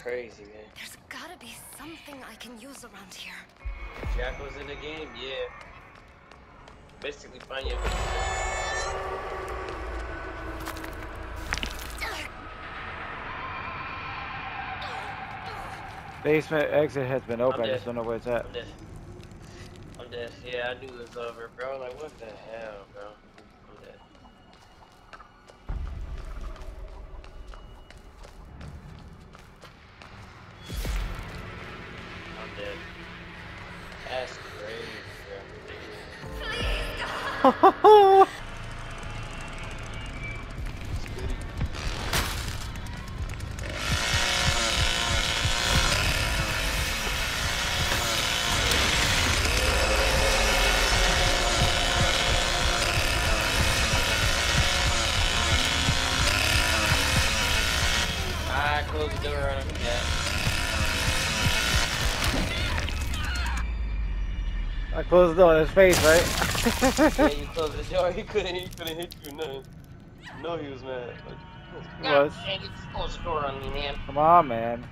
crazy, man. There's gotta be something I can use around here. Jackal's in the game, yeah. Basically, find your. Basement exit has been open. I dead. just don't know where it's at. I'm dead. I'm dead. Yeah, I knew it was over, bro. Like, what the hell, bro? I'm dead. I'm dead. That's crazy, bro. Close the door on him, yeah. I closed the door in his face, right? Yeah, you closed the door, he couldn't hit you, nothing. No, he was mad. Like, He was. dang, you just closed the door on me, man. Come on, man.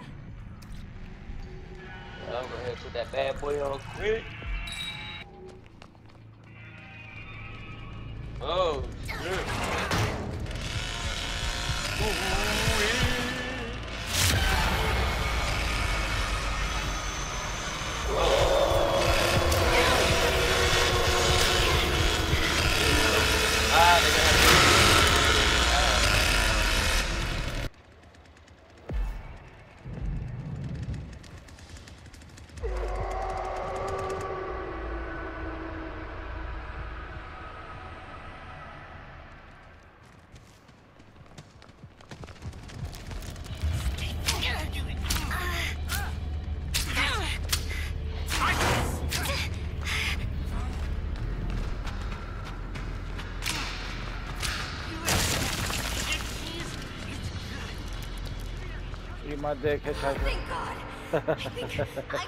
Yeah, I'm gonna put that bad boy on quick. Oh, shit. Eat my dick, hitchhiker. Thank God. I think I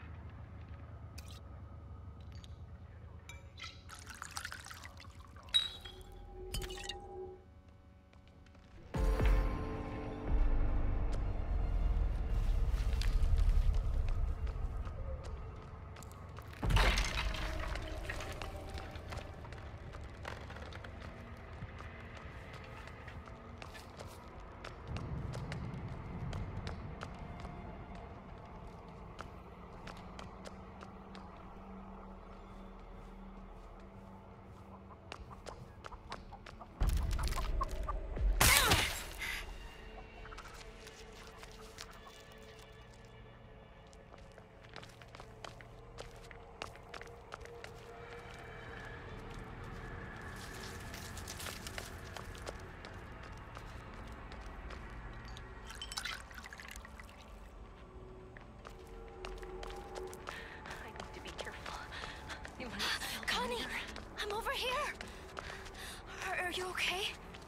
need to be careful. You might still Connie, I'm over here. Are you okay?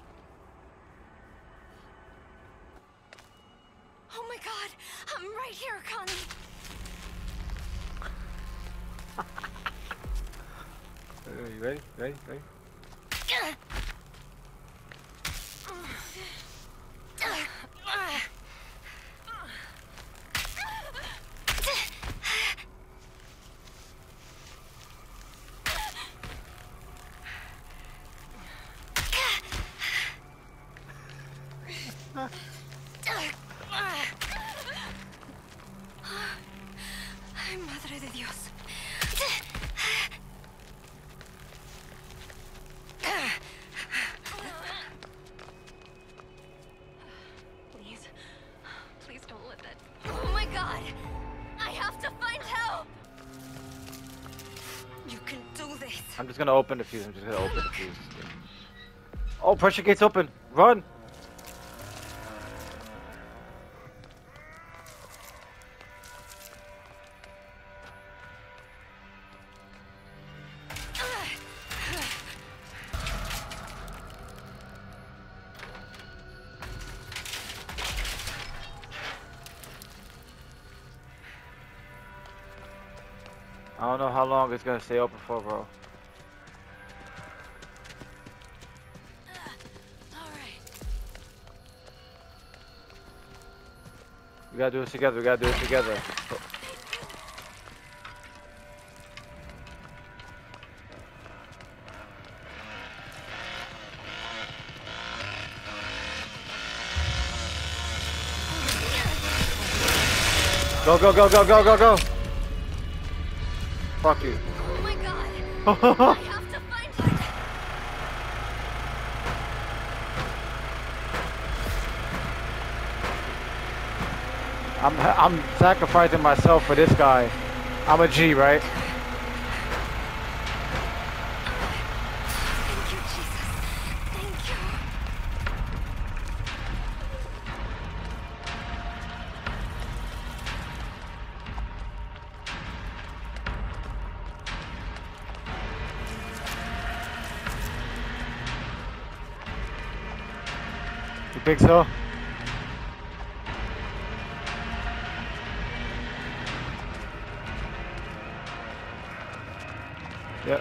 Oh my God, I'm right here, Connie. You ready? Ready? Ready? Ay, madre de Dios. Please. Please don't let that... Oh my God! I have to find help! You can do this. I'm just gonna open the fuse. I'm just gonna open the fuse. Oh, pressure gate's open. Run! I don't know how long it's gonna stay open for, bro. We gotta do this together. We gotta do this together. Go, go, go, go, go, go, go! Fuck you. Oh my god! I have to find her! I'm sacrificing myself for this guy. I'm a G, right? Thank you, Jesus. Thank you. You think so? Yep.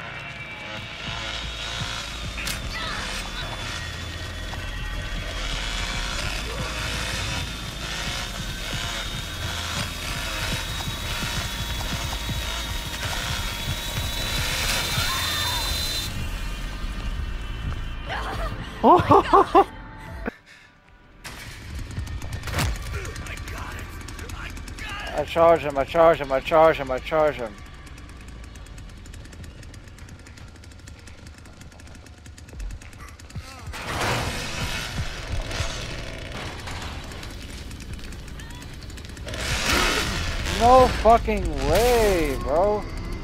Oh! I charge him, I charge him, I charge him, I charge him. No fucking way, bro.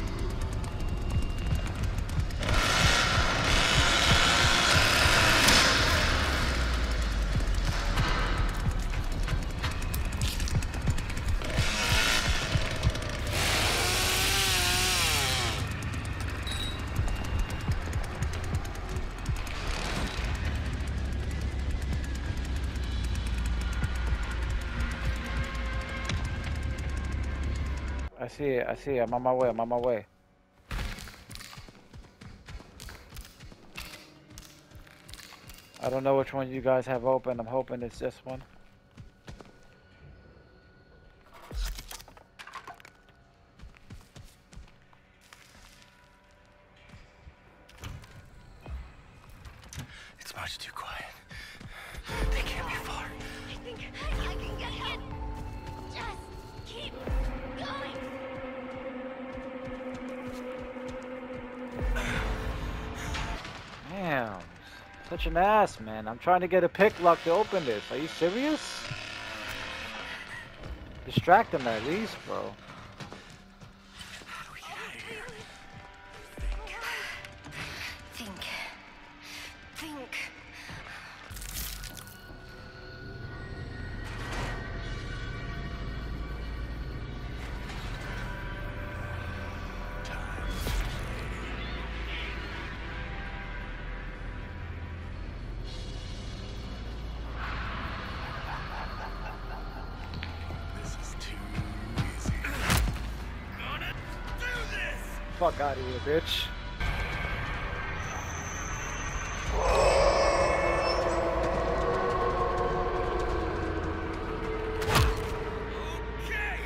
I see it, I see it. I'm on my way, I'm on my way. I don't know which one you guys have open. I'm hoping it's this one. It's much too quiet. They can't be far. I think I can get it. Just keep going. Damn. Such an ass, man. I'm trying to get a pick lock to open this. Are you serious? Distract them at least, bro. How do we get out of here? Think. Think. This is too easy. Gonna do this! Fuck out of here, bitch. Okay!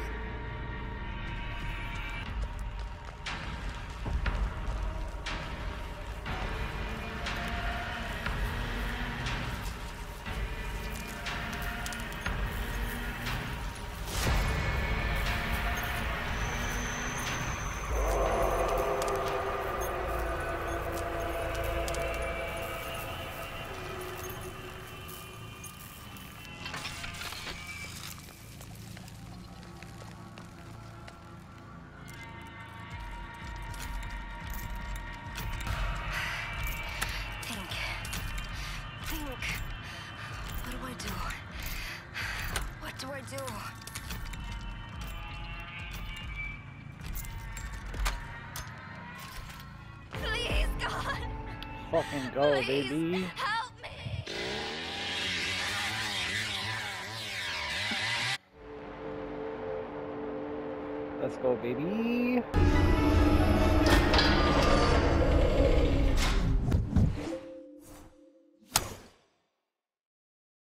Think. Think. What do I do? What do I do? Please, God. Fucking go, Please, baby. help me. Let's go, baby.